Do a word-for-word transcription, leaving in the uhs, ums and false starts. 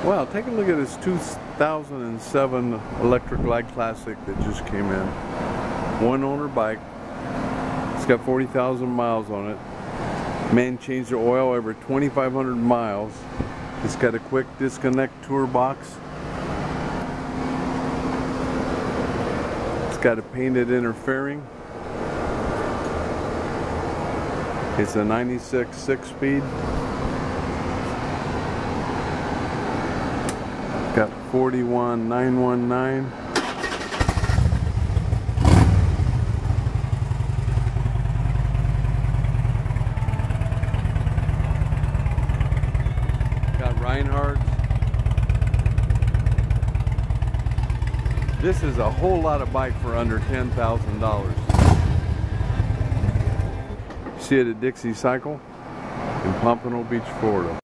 Wow, take a look at this two thousand seven Electra Glide Classic that just came in. One owner bike. It's got forty thousand miles on it. Man changed the oil over twenty-five hundred miles. It's got a quick disconnect tour box. It's got a painted inner fairing. It's a ninety-six six-speed. Got forty-one nine one nine. Got Reinhardt's. This is a whole lot of bike for under ten thousand dollars. See it at Dixie Cycle in Pompano Beach, Florida.